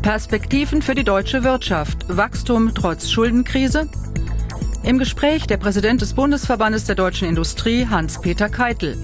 Perspektiven für die deutsche Wirtschaft. Wachstum trotz Schuldenkrise? Im Gespräch der Präsident des Bundesverbandes der deutschen Industrie, Hans-Peter Keitel.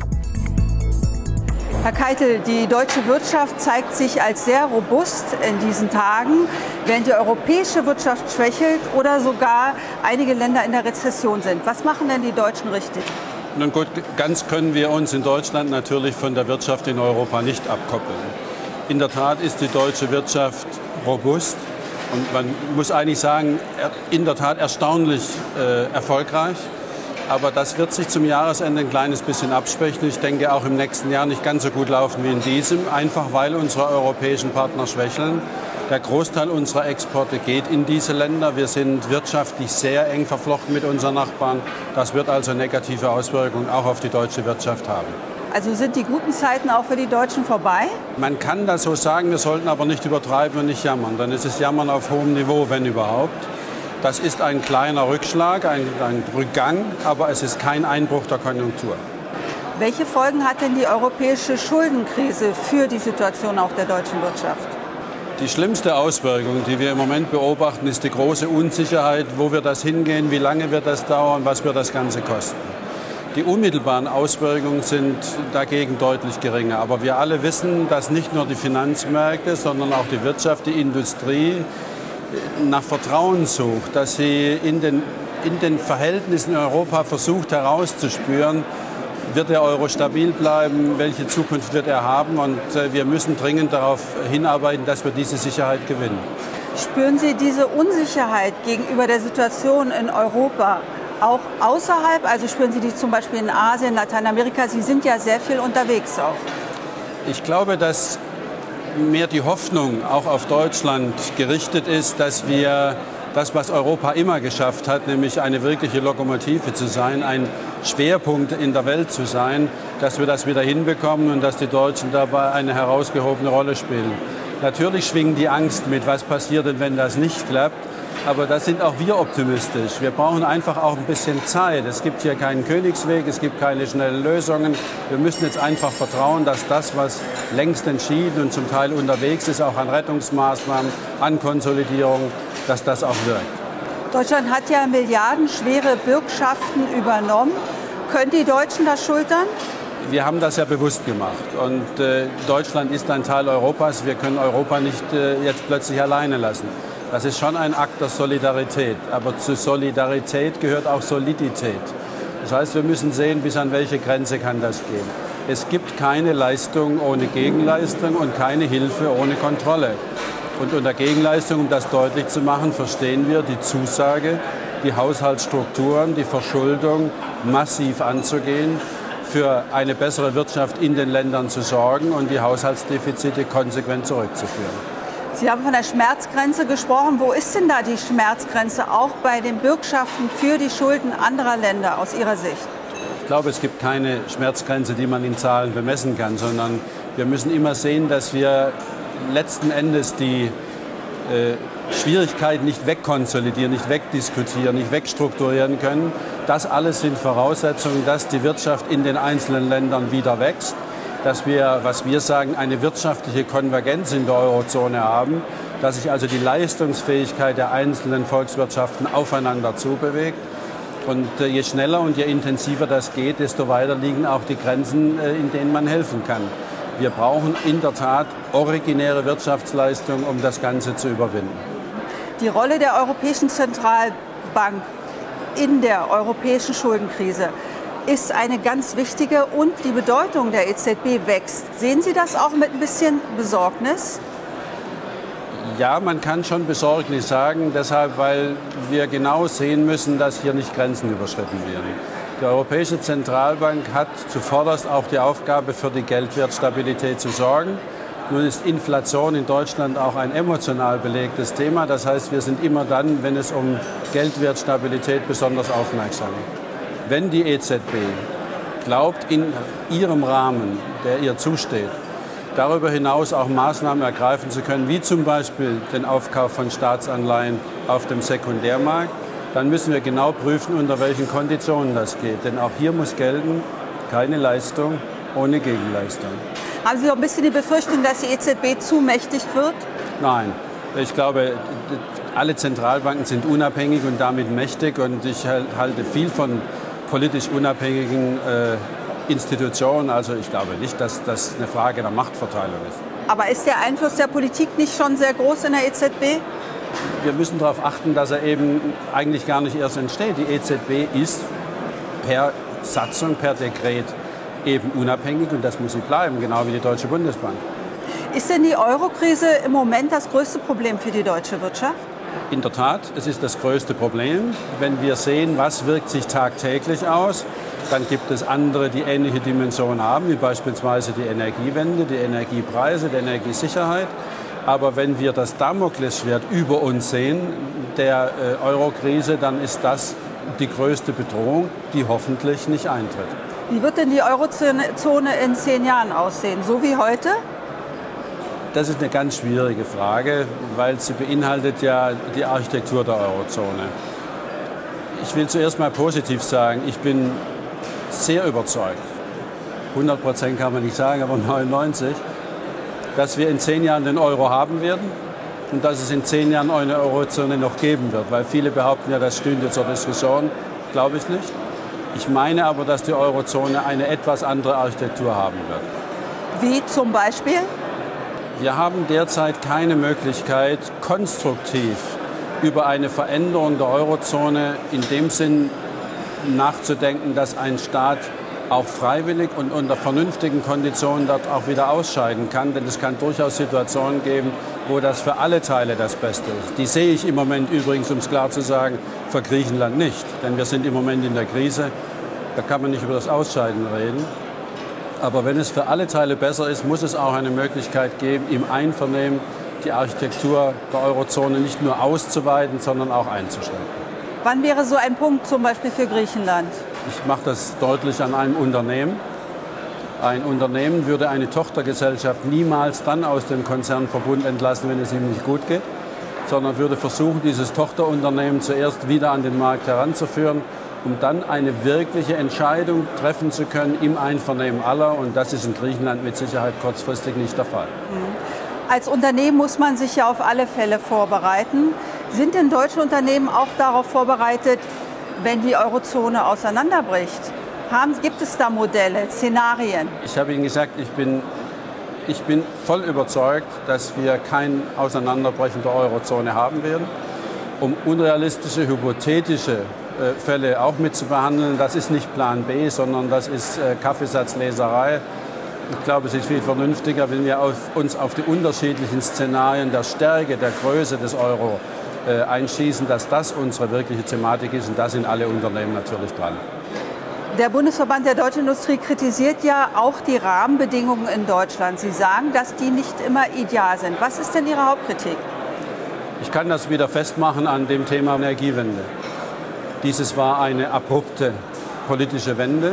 Herr Keitel, die deutsche Wirtschaft zeigt sich als sehr robust in diesen Tagen, während die europäische Wirtschaft schwächelt oder sogar einige Länder in der Rezession sind. Was machen denn die Deutschen richtig? Nun gut, ganz können wir uns in Deutschland natürlich von der Wirtschaft in Europa nicht abkoppeln. In der Tat ist die deutsche Wirtschaft robust und man muss eigentlich sagen, in der Tat erstaunlich erfolgreich. Aber das wird sich zum Jahresende ein kleines bisschen abschwächen. Ich denke auch im nächsten Jahr nicht ganz so gut laufen wie in diesem, einfach weil unsere europäischen Partner schwächeln. Der Großteil unserer Exporte geht in diese Länder. Wir sind wirtschaftlich sehr eng verflochten mit unseren Nachbarn. Das wird also negative Auswirkungen auch auf die deutsche Wirtschaft haben. Also sind die guten Zeiten auch für die Deutschen vorbei? Man kann das so sagen, wir sollten aber nicht übertreiben und nicht jammern. Dann ist es Jammern auf hohem Niveau, wenn überhaupt. Das ist ein kleiner Rückschlag, ein Rückgang, aber es ist kein Einbruch der Konjunktur. Welche Folgen hat denn die europäische Schuldenkrise für die Situation auch der deutschen Wirtschaft? Die schlimmste Auswirkung, die wir im Moment beobachten, ist die große Unsicherheit, wo wird das hingehen, wie lange wird das dauern, was wird das Ganze kosten. Die unmittelbaren Auswirkungen sind dagegen deutlich geringer. Aber wir alle wissen, dass nicht nur die Finanzmärkte, sondern auch die Wirtschaft, die Industrie nach Vertrauen sucht, dass sie in den Verhältnissen in Europa versucht herauszuspüren, wird der Euro stabil bleiben, welche Zukunft wird er haben. Und wir müssen dringend darauf hinarbeiten, dass wir diese Sicherheit gewinnen. Spüren Sie diese Unsicherheit gegenüber der Situation in Europa auch außerhalb? Also spüren Sie die zum Beispiel in Asien, Lateinamerika? Sie sind ja sehr viel unterwegs auch. Ich glaube, dass mehr die Hoffnung auch auf Deutschland gerichtet ist, dass wir das, was Europa immer geschafft hat, nämlich eine wirkliche Lokomotive zu sein, ein Schwerpunkt in der Welt zu sein, dass wir das wieder hinbekommen und dass die Deutschen dabei eine herausgehobene Rolle spielen. Natürlich schwingt die Angst mit, was passiert denn, wenn das nicht klappt. Aber da sind auch wir optimistisch. Wir brauchen einfach auch ein bisschen Zeit. Es gibt hier keinen Königsweg, es gibt keine schnellen Lösungen. Wir müssen jetzt einfach vertrauen, dass das, was längst entschieden und zum Teil unterwegs ist, auch an Rettungsmaßnahmen, an Konsolidierung, dass das auch wirkt. Deutschland hat ja milliardenschwere Bürgschaften übernommen. Können die Deutschen das schultern? Wir haben das ja bewusst gemacht. Und Deutschland ist ein Teil Europas. Wir können Europa nicht jetzt plötzlich alleine lassen. Das ist schon ein Akt der Solidarität. Aber zu Solidarität gehört auch Solidität. Das heißt, wir müssen sehen, bis an welche Grenze kann das gehen. Es gibt keine Leistung ohne Gegenleistung und keine Hilfe ohne Kontrolle. Und unter Gegenleistung, um das deutlich zu machen, verstehen wir die Zusage, die Haushaltsstrukturen, die Verschuldung massiv anzugehen, für eine bessere Wirtschaft in den Ländern zu sorgen und die Haushaltsdefizite konsequent zurückzuführen. Sie haben von der Schmerzgrenze gesprochen. Wo ist denn da die Schmerzgrenze, auch bei den Bürgschaften für die Schulden anderer Länder aus Ihrer Sicht? Ich glaube, es gibt keine Schmerzgrenze, die man in Zahlen bemessen kann, sondern wir müssen immer sehen, dass wir letzten Endes die Schwierigkeiten nicht wegkonsolidieren, nicht wegdiskutieren, nicht wegstrukturieren können. Das alles sind Voraussetzungen, dass die Wirtschaft in den einzelnen Ländern wieder wächst, dass wir, was wir sagen, eine wirtschaftliche Konvergenz in der Eurozone haben, dass sich also die Leistungsfähigkeit der einzelnen Volkswirtschaften aufeinander zubewegt. Und je schneller und je intensiver das geht, desto weiter liegen auch die Grenzen, in denen man helfen kann. Wir brauchen in der Tat originäre Wirtschaftsleistung, um das Ganze zu überwinden. Die Rolle der Europäischen Zentralbank in der europäischen Schuldenkrise ist eine ganz wichtige und die Bedeutung der EZB wächst. Sehen Sie das auch mit ein bisschen Besorgnis? Ja, man kann schon Besorgnis sagen, deshalb, weil wir genau sehen müssen, dass hier nicht Grenzen überschritten werden. Die Europäische Zentralbank hat zuvorderst auch die Aufgabe, für die Geldwertstabilität zu sorgen. Nun ist Inflation in Deutschland auch ein emotional belegtes Thema. Das heißt, wir sind immer dann, wenn es um Geldwertstabilität besonders aufmerksam. Wenn die EZB glaubt, in ihrem Rahmen, der ihr zusteht, darüber hinaus auch Maßnahmen ergreifen zu können, wie zum Beispiel den Aufkauf von Staatsanleihen auf dem Sekundärmarkt, dann müssen wir genau prüfen, unter welchen Konditionen das geht. Denn auch hier muss gelten, keine Leistung ohne Gegenleistung. Haben Sie auch ein bisschen die Befürchtung, dass die EZB zu mächtig wird? Nein, Ich glaube, alle Zentralbanken sind unabhängig und damit mächtig. Und ich halte viel von politisch unabhängigen Institutionen. Also ich glaube nicht, dass das eine Frage der Machtverteilung ist. Aber ist der Einfluss der Politik nicht schon sehr groß in der EZB? Wir müssen darauf achten, dass er eben eigentlich gar nicht erst entsteht. Die EZB ist per Satzung, per Dekret eben unabhängig und das muss sie bleiben, genau wie die Deutsche Bundesbank. Ist denn die Euro-Krise im Moment das größte Problem für die deutsche Wirtschaft? In der Tat, es ist das größte Problem. Wenn wir sehen, was wirkt sich tagtäglich aus, dann gibt es andere, die ähnliche Dimensionen haben, wie beispielsweise die Energiewende, die Energiepreise, die Energiesicherheit. Aber wenn wir das Damoklesschwert über uns sehen, der Euro-Krise, dann ist das die größte Bedrohung, die hoffentlich nicht eintritt. Wie wird denn die Eurozone in 10 Jahren aussehen? So wie heute? Das ist eine ganz schwierige Frage, weil sie beinhaltet ja die Architektur der Eurozone. Ich will zuerst mal positiv sagen, ich bin sehr überzeugt, 100% kann man nicht sagen, aber 99%, dass wir in 10 Jahren den Euro haben werden und dass es in 10 Jahren eine Eurozone noch geben wird. Weil viele behaupten ja, das stünde zur Diskussion. Glaube ich nicht. Ich meine aber, dass die Eurozone eine etwas andere Architektur haben wird. Wie zum Beispiel? Wir haben derzeit keine Möglichkeit, konstruktiv über eine Veränderung der Eurozone in dem Sinn nachzudenken, dass ein Staat auch freiwillig und unter vernünftigen Konditionen dort auch wieder ausscheiden kann. Denn es kann durchaus Situationen geben, wo das für alle Teile das Beste ist. Die sehe ich im Moment übrigens, um es klar zu sagen, für Griechenland nicht. Denn wir sind im Moment in der Krise. Da kann man nicht über das Ausscheiden reden. Aber wenn es für alle Teile besser ist, muss es auch eine Möglichkeit geben, im Einvernehmen die Architektur der Eurozone nicht nur auszuweiten, sondern auch einzuschränken. Wann wäre so ein Punkt zum Beispiel für Griechenland? Ich mache das deutlich an einem Unternehmen. Ein Unternehmen würde eine Tochtergesellschaft niemals dann aus dem Konzernverbund entlassen, wenn es ihm nicht gut geht, sondern würde versuchen, dieses Tochterunternehmen zuerst wieder an den Markt heranzuführen, um dann eine wirkliche Entscheidung treffen zu können im Einvernehmen aller. Und das ist in Griechenland mit Sicherheit kurzfristig nicht der Fall. Als Unternehmen muss man sich ja auf alle Fälle vorbereiten. Sind denn deutsche Unternehmen auch darauf vorbereitet, wenn die Eurozone auseinanderbricht? Gibt es da Modelle, Szenarien? Ich habe Ihnen gesagt, ich bin voll überzeugt, dass wir kein Auseinanderbrechen der Eurozone haben werden. Um unrealistische, hypothetische Fälle auch mit zu behandeln, das ist nicht Plan B, sondern das ist Kaffeesatzleserei. Ich glaube, es ist viel vernünftiger, wenn wir uns auf die unterschiedlichen Szenarien der Stärke, der Größe des Euro einschießen, dass das unsere wirkliche Thematik ist. Und da sind alle Unternehmen natürlich dran. Der Bundesverband der Deutschen Industrie kritisiert ja auch die Rahmenbedingungen in Deutschland. Sie sagen, dass die nicht immer ideal sind. Was ist denn Ihre Hauptkritik? Ich kann das wieder festmachen an dem Thema Energiewende. Dieses war eine abrupte politische Wende.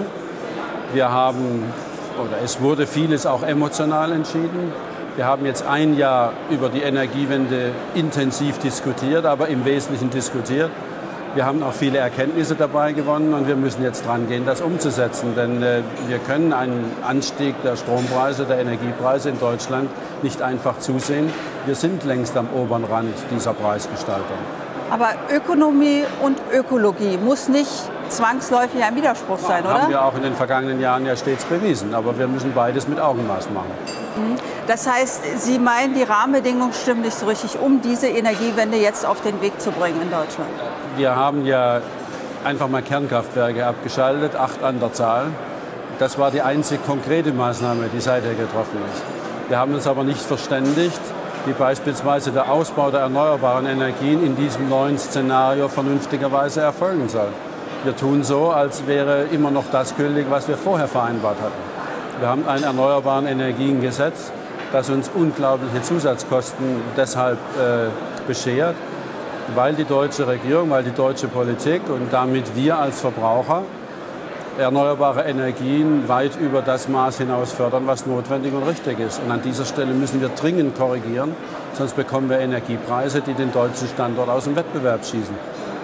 Es wurde vieles auch emotional entschieden. Wir haben jetzt ein Jahr über die Energiewende intensiv diskutiert, aber im Wesentlichen diskutiert. Wir haben auch viele Erkenntnisse dabei gewonnen und wir müssen jetzt dran gehen, das umzusetzen. Denn wir können einen Anstieg der Strompreise, der Energiepreise in Deutschland nicht einfach zusehen. Wir sind längst am oberen Rand dieser Preisgestaltung. Aber Ökonomie und Ökologie muss nicht zwangsläufig ein Widerspruch sein, oder? Haben wir auch in den vergangenen Jahren ja stets bewiesen. Aber wir müssen beides mit Augenmaß machen. Das heißt, Sie meinen, die Rahmenbedingungen stimmen nicht so richtig, um diese Energiewende jetzt auf den Weg zu bringen in Deutschland? Wir haben ja einfach mal Kernkraftwerke abgeschaltet, 8 an der Zahl. Das war die einzige konkrete Maßnahme, die seither getroffen ist. Wir haben uns aber nicht verständigt, wie beispielsweise der Ausbau der erneuerbaren Energien in diesem neuen Szenario vernünftigerweise erfolgen soll. Wir tun so, als wäre immer noch das gültig, was wir vorher vereinbart hatten. Wir haben ein erneuerbaren Energiengesetz, das uns unglaubliche Zusatzkosten deshalb beschert, weil die deutsche Regierung, weil die deutsche Politik und damit wir als Verbraucher erneuerbare Energien weit über das Maß hinaus fördern, was notwendig und richtig ist. Und an dieser Stelle müssen wir dringend korrigieren, sonst bekommen wir Energiepreise, die den deutschen Standort aus dem Wettbewerb schießen.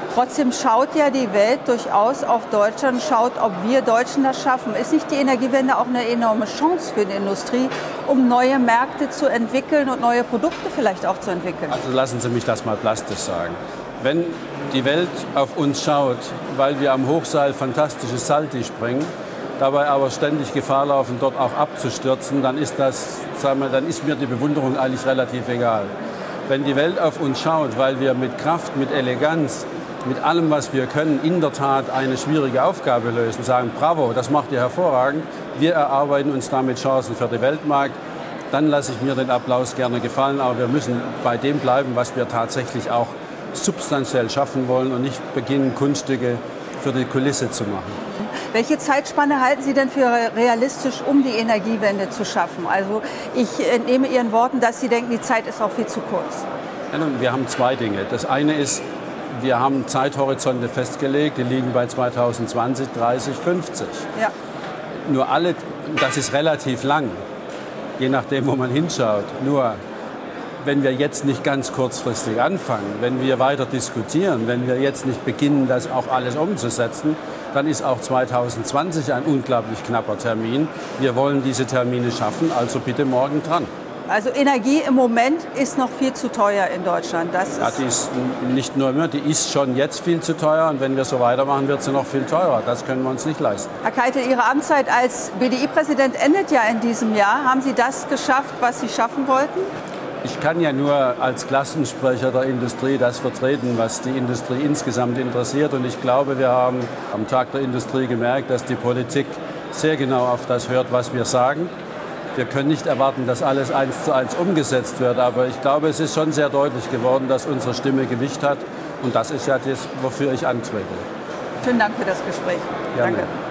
Trotzdem schaut ja die Welt durchaus auf Deutschland, schaut, ob wir Deutschen das schaffen. Ist nicht die Energiewende auch eine enorme Chance für die Industrie, um neue Märkte zu entwickeln und neue Produkte vielleicht auch zu entwickeln? Also lassen Sie mich das mal plastisch sagen. Wenn die Welt auf uns schaut, weil wir am Hochseil fantastische Salti springen, dabei aber ständig Gefahr laufen, dort auch abzustürzen, dann ist dann ist mir die Bewunderung eigentlich relativ egal. Wenn die Welt auf uns schaut, weil wir mit Kraft, mit Eleganz, mit allem, was wir können, in der Tat eine schwierige Aufgabe lösen, sagen, bravo, das macht ihr hervorragend, wir erarbeiten uns damit Chancen für den Weltmarkt, dann lasse ich mir den Applaus gerne gefallen, aber wir müssen bei dem bleiben, was wir tatsächlich auch substanziell schaffen wollen und nicht beginnen, Kunststücke für die Kulisse zu machen. Welche Zeitspanne halten Sie denn für realistisch, um die Energiewende zu schaffen? Also ich entnehme Ihren Worten, dass Sie denken, die Zeit ist auch viel zu kurz. Ja, nun, wir haben zwei Dinge. Das eine ist, wir haben Zeithorizonte festgelegt, die liegen bei 2020, 30, 50. Ja. Nur das ist relativ lang, je nachdem, wo man hinschaut. Nur wenn wir jetzt nicht ganz kurzfristig anfangen, wenn wir weiter diskutieren, wenn wir jetzt nicht beginnen, das auch alles umzusetzen, dann ist auch 2020 ein unglaublich knapper Termin. Wir wollen diese Termine schaffen, also bitte morgen dran. Also Energie im Moment ist noch viel zu teuer in Deutschland. Die ist nicht nur immer, die ist schon jetzt viel zu teuer und wenn wir so weitermachen, wird sie noch viel teurer. Das können wir uns nicht leisten. Herr Keitel, Ihre Amtszeit als BDI-Präsident endet ja in diesem Jahr. Haben Sie das geschafft, was Sie schaffen wollten? Ich kann ja nur als Klassensprecher der Industrie das vertreten, was die Industrie insgesamt interessiert. Und ich glaube, wir haben am Tag der Industrie gemerkt, dass die Politik sehr genau auf das hört, was wir sagen. Wir können nicht erwarten, dass alles 1:1 umgesetzt wird. Aber ich glaube, es ist schon sehr deutlich geworden, dass unsere Stimme Gewicht hat. Und das ist ja das, wofür ich antrete. Vielen Dank für das Gespräch. Gerne. Danke.